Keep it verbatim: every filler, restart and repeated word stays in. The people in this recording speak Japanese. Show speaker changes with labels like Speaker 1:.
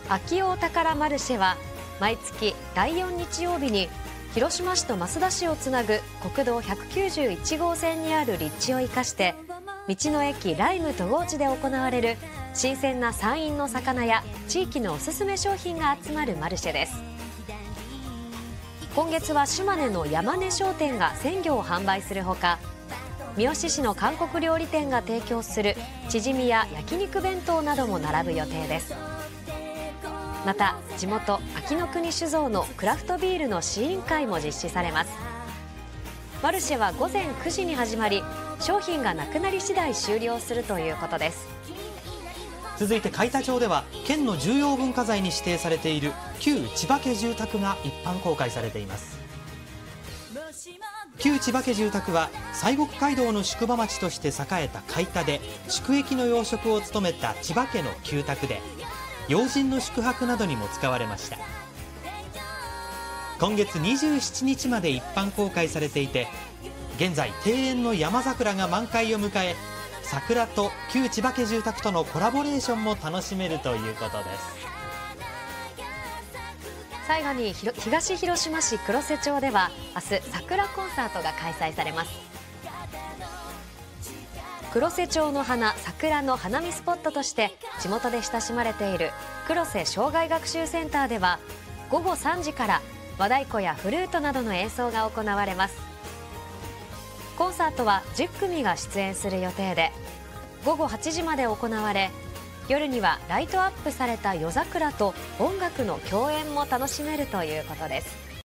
Speaker 1: 秋お宝マルシェは毎月だいよん日曜日に広島市と益田市をつなぐ国道ひゃくきゅうじゅういち号線にある立地を生かして道の駅ライムとごうちで行われる新鮮な山陰の魚や地域のおすすめ商品が集まるマルシェです。今月は島根の山根商店が鮮魚を販売するほか、三好市の韓国料理店が提供するチヂミや焼肉弁当なども並ぶ予定です。また地元秋の国酒造のクラフトビールの試飲会も実施されます。マルシェは午前くじに始まり、商品がなくなり次第終了するということです。
Speaker 2: 続いて海田町では県の重要文化財に指定されている旧千葉家住宅が一般公開されています。旧千葉家住宅は西国街道の宿場町として栄えた海田で宿役の要職を務めた千葉家の旧宅で、要人の宿泊などにも使われました。今月にじゅうしちにちまで一般公開されていて、現在庭園の山桜が満開を迎え、桜と旧千葉家住宅とのコラボレーションも楽しめるということです。
Speaker 1: 最後に東広島市黒瀬町では明日桜コンサートが開催されます。黒瀬町の花、桜の花見スポットとして地元で親しまれている黒瀬障害学習センターではごごさんじから和太鼓やフルートなどの演奏が行われます。コンサートはじゅっくみが出演する予定で、ごごはちじまで行われ、夜にはライトアップされた夜桜と音楽の共演も楽しめるということです。